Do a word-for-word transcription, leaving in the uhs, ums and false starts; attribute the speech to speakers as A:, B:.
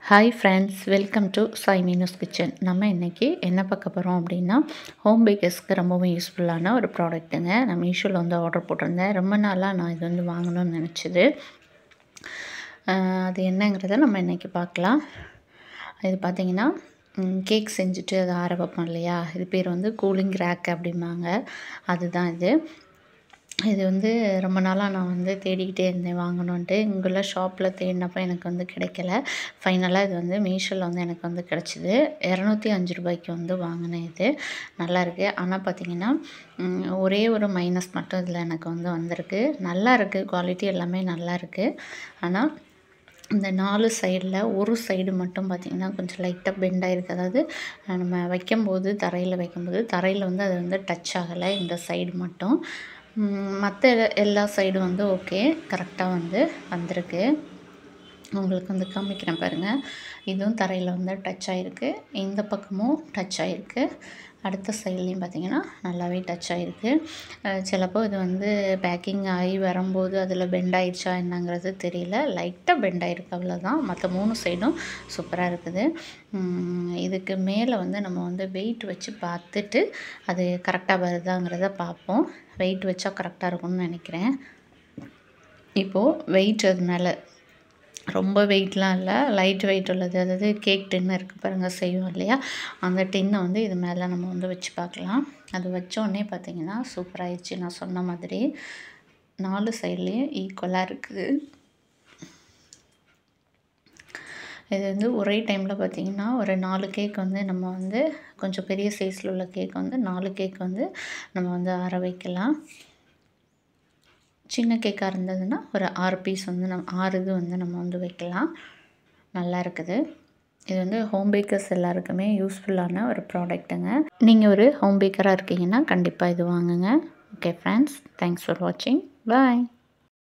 A: Hi friends, welcome to Sai Meenu's kitchen. நம்ம இன்றைக்கி என்ன பார்க்க போகிறோம் அப்படின்னா, ஹோம் பேக்கர்ஸ்க்கு ரொம்பவும் யூஸ்ஃபுல்லான ஒரு ப்ராடக்ட்டுங்க. நான் மீஷோவில் வந்து ஆர்டர் போட்டிருந்தேன். ரொம்ப நாளாக நான் இது வந்து வாங்கணும்னு நினச்சிது. அது என்னங்கிறத நம்ம இன்றைக்கி பார்க்கலாம். இது பார்த்திங்கன்னா, கேக் செஞ்சுட்டு அதை ஆற வைப்போம் இல்லையா, இது பேர் வந்து கூலிங் ரேக் அப்படிம்பாங்க. அதுதான் இது. இது வந்து ரொம்ப நாளாக நான் வந்து தேடிக்கிட்டே இருந்தேன் வாங்கணுன்ட்டு. இங்குள்ள ஷாப்பில் தேடினப்போ எனக்கு வந்து கிடைக்கல. ஃபைனலாக இது வந்து மீஷோவில் வந்து எனக்கு வந்து கிடச்சிது. இரநூத்தி அஞ்சு ரூபாய்க்கு வந்து வாங்கினேன். இது நல்லாயிருக்கு. ஆனால் பார்த்திங்கன்னா, ஒரே ஒரு மைனஸ் மட்டும் இதில் எனக்கு வந்து வந்திருக்கு. நல்லா இருக்குது, குவாலிட்டி எல்லாமே நல்லா இருக்குது. ஆனால் இந்த நாலு சைடில் ஒரு சைடு மட்டும் பார்த்திங்கன்னா கொஞ்சம் லைட்டாக பெண்ட் ஆகிருக்கு. அதாவது நம்ம வைக்கும்போது, தரையில் வைக்கும்போது தரையில் வந்து அது வந்து டச் ஆகலை, இந்த சைடு மட்டும். மற்ற எல்லா சைடும் வந்து ஓகே, கரெக்டாக வந்து வந்திருக்கு. உங்களுக்கு வந்து காமிக்கிறேன் பாருங்கள். இதுவும் தரையில் வந்து டச் ஆகிருக்கு, இந்த பக்கமும் டச் ஆகிருக்கு, அடுத்த சைட்லேயும் பார்த்திங்கன்னா நல்லாவே டச் ஆகிருக்கு. சிலப்போ இது வந்து பேக்கிங் ஆகி வரும்போது அதில் பெண்ட் ஆகிடுச்சா என்னங்கிறது தெரியல. லைட்டாக பெண்ட் ஆகிருக்கு, அவ்வளோதான். மற்ற மூணு சைடும் சூப்பராக இருக்குது. இதுக்கு மேலே வந்து நம்ம வந்து வெயிட் வச்சு பார்த்துட்டு அது கரெக்டாக வருதாங்கிறத பார்ப்போம். வெயிட் வச்சா கரெக்டாக இருக்கும்னு நினைக்கிறேன். இப்போது வெயிட் அது மேலே ரொம்ப வெயிட்லாம் இல்லை, லைட் வெயிட் உள்ளது. அதாவது கேக் டின்னு இருக்குது பாருங்கள், செய்வோம் இல்லையா, அந்த டின்னை வந்து இது மேலே நம்ம வந்து வச்சு பார்க்கலாம். அது வச்சோடனே பார்த்திங்கன்னா சூப்பராகிடுச்சு. நான் சொன்ன மாதிரி நாலு சைட்லேயும் ஈக்குவலாக இருக்குது. இது வந்து ஒரே டைமில் பார்த்திங்கன்னா ஒரு நாலு கேக் வந்து நம்ம வந்து கொஞ்சம் பெரிய சைஸில் உள்ள கேக் வந்து நாலு கேக் வந்து நம்ம வந்து ஆற வைக்கலாம். சின்ன கேக்காக இருந்ததுன்னா ஒரு ஆறு பீஸ் வந்து நம்ம ஆறு இது வந்து நம்ம வந்து வைக்கலாம். நல்லா இருக்குது. இது வந்து ஹோம் பேக்கர்ஸ் எல்லாருக்குமே யூஸ்ஃபுல்லான ஒரு ப்ராடக்ட்டுங்க. நீங்கள் ஒரு ஹோம் பேக்கராக இருக்கீங்கன்னா கண்டிப்பாக இது வாங்குங்க. ஓகே ஃப்ரெண்ட்ஸ், தேங்க்ஸ் ஃபார் வாட்சிங். பாய்.